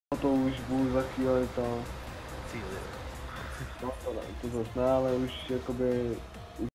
No to už budu za chvíli to... Cíli. No to zase ne, ale už jakoby